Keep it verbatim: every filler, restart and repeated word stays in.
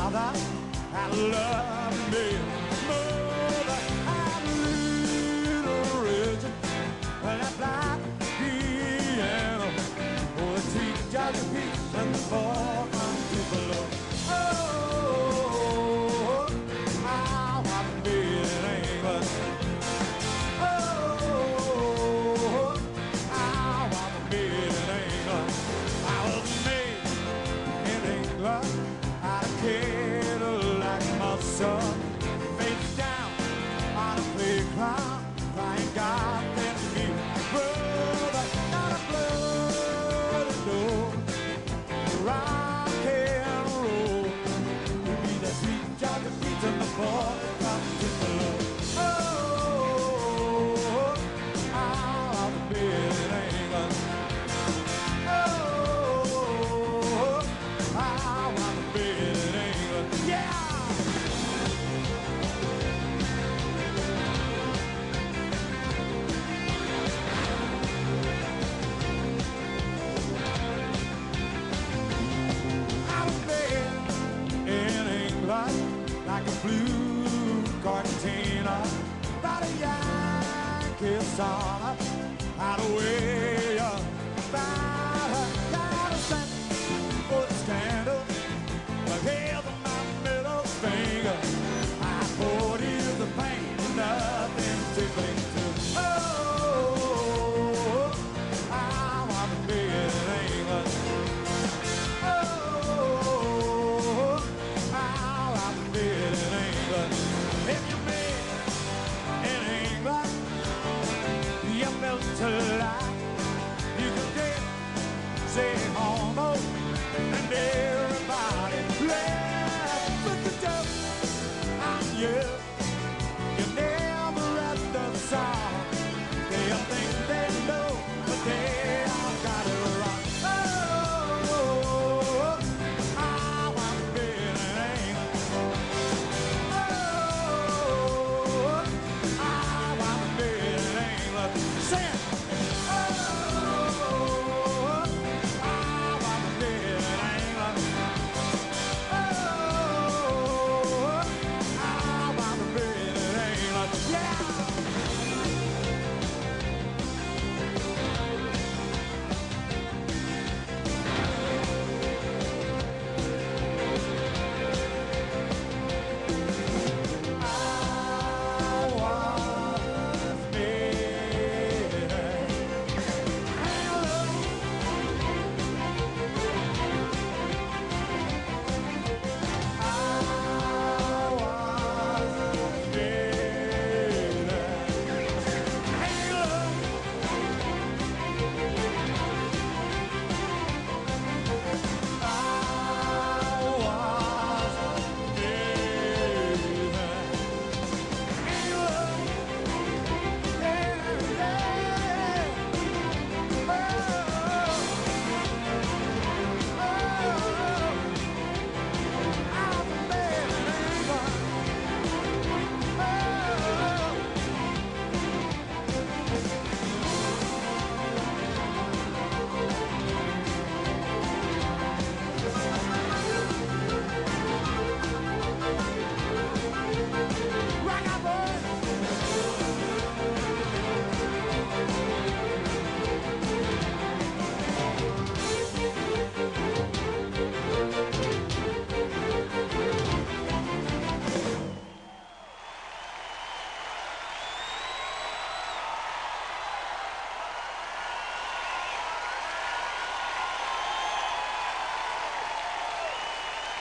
father had loved me. Mother had a little Richard and that black piano. Oh, the sweet Georgia peach and the four from Tupelo. Oh, how I feel in England. Oh, how I feel in England. I was made in England. Out of Cadillac, my son, face down on a playground, crying God send me brother, not a blood no rock and roll. You be the sweet Georgia peach and the boy from Tupelo. Oh, how I've been in England. Oh, how I've been in England. Yeah. In England, like a blue cortina, by the Yankee song, out of way